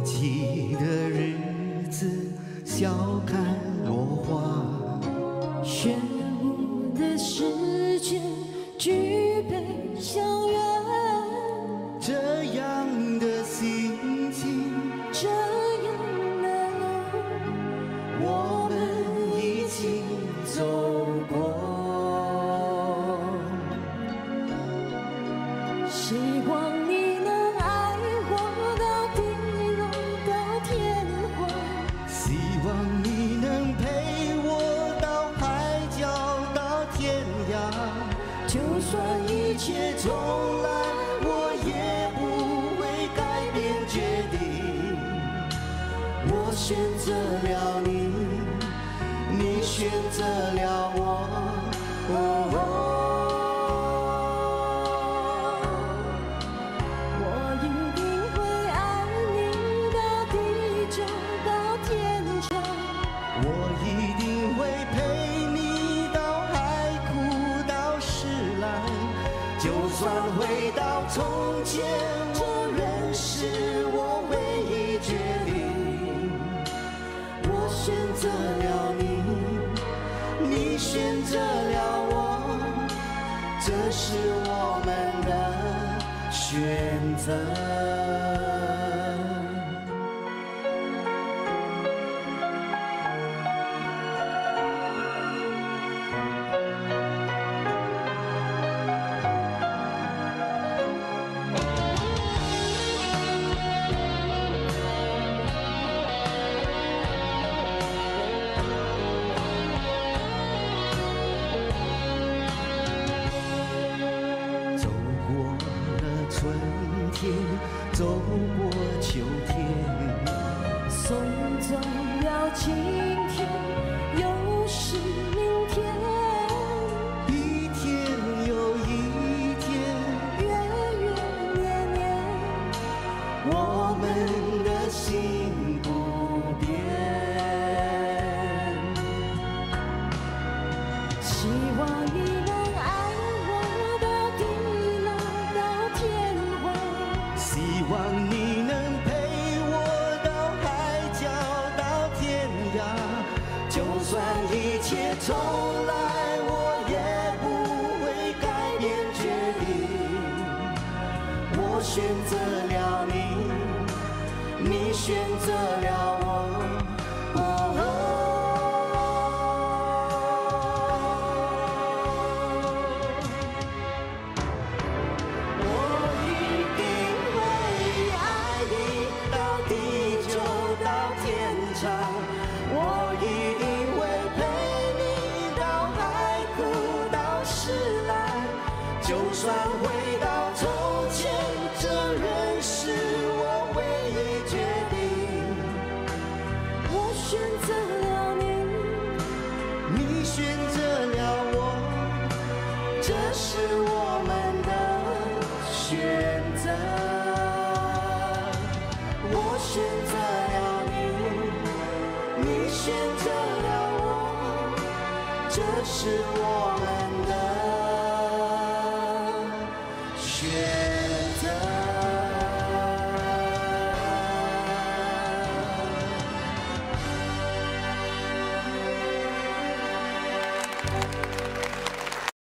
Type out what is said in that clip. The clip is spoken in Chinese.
起的日子，笑看落花。 玄武的世界，举杯相约。 这样的心情， 这样的路， 我们一起走过。 希望你能爱我到地老到天荒， 希望你能陪我到海角到天涯。 就算一切重来，我也不会改变决定。我选择了你，你选择了我。 我一定会爱你到地久到天长。 我一定会陪你到海枯到石烂。就算回到从前，我仍是我唯一决定。我选择了你，你选择了我，这是我们的选择。走过秋天， 送走了今天，又是明天。 一天又一天， 月月年年， 我们的心不变。 希望你能爱我到地老到天荒。 希望你能陪我到海角到天涯。就算一切重来，我也不会改变决定。我选择了你，你选择了我。我一定会陪你到海枯到石烂。就算回到从前，这仍是我唯一决定。 我选择了你， 你选择了我，这是我们的选择。我选择了你，你选择了我，这是我们的选择。